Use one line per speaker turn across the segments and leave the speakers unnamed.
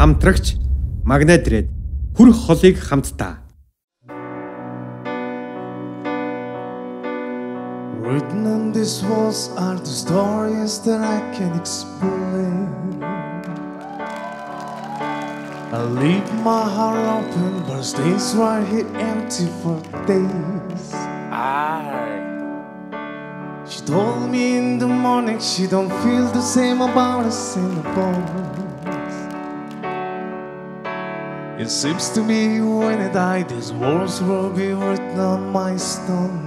хамтрагч Магнайтрээд хүрх холыг хамтдаа.
Written on these walls are the stories that I can explain. I leave my heart open, but stays right here empty for days. She told me in the morning she don't feel the same about us in the bones. It seems to me when I die, these words will be written on my stone.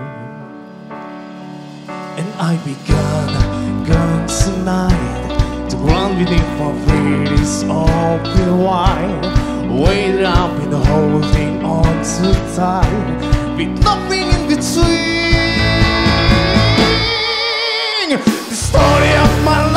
And I be gone tonight, to run beneath my feet is open wide, waiting up in the holding on too tight, with nothing in between. The story of my life.